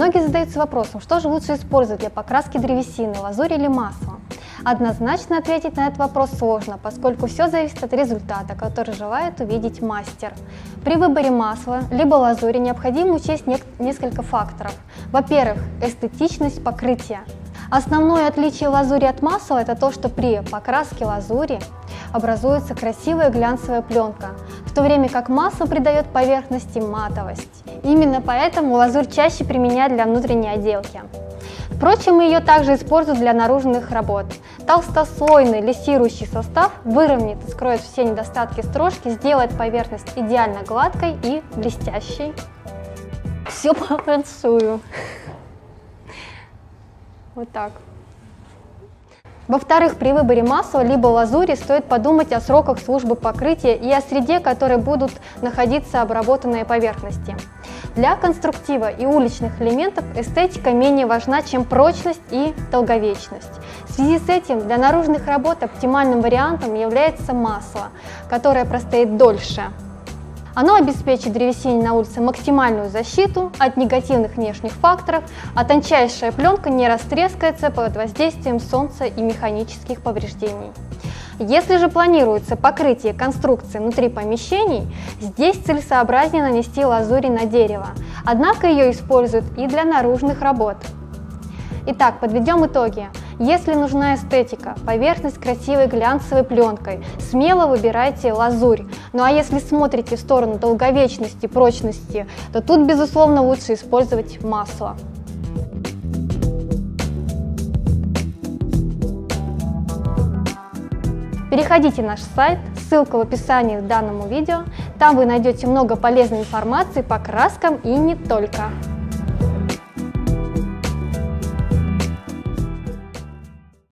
Многие задаются вопросом, что же лучше использовать для покраски древесины, лазурь или масло? Однозначно ответить на этот вопрос сложно, поскольку все зависит от результата, который желает увидеть мастер. При выборе масла либо лазури необходимо учесть несколько факторов. Во-первых, эстетичность покрытия. Основное отличие лазури от масла – это то, что при покраске лазури образуется красивая глянцевая пленка, в то время как масло придает поверхности матовость. Именно поэтому лазурь чаще применяют для внутренней отделки. Впрочем, ее также используют для наружных работ. Толстослойный лессирующий состав выровняет и скроет все недостатки стружки, сделает поверхность идеально гладкой и блестящей. Все по фэншую. Вот так. Во-вторых, при выборе масла либо лазури стоит подумать о сроках службы покрытия и о среде, в которой будут находиться обработанные поверхности. Для конструктива и уличных элементов эстетика менее важна, чем прочность и долговечность. В связи с этим для наружных работ оптимальным вариантом является масло, которое простоит дольше. Оно обеспечит древесине на улице максимальную защиту от негативных внешних факторов, а тончайшая пленка не растрескается под воздействием солнца и механических повреждений. Если же планируется покрытие конструкции внутри помещений, здесь целесообразнее нанести лазурь на дерево, однако ее используют и для наружных работ. Итак, подведем итоги. Если нужна эстетика, поверхность красивой глянцевой пленкой, смело выбирайте лазурь. Ну а если смотрите в сторону долговечности, прочности, то тут, безусловно, лучше использовать масло. Переходите на наш сайт, ссылка в описании к данному видео. Там вы найдете много полезной информации по краскам и не только.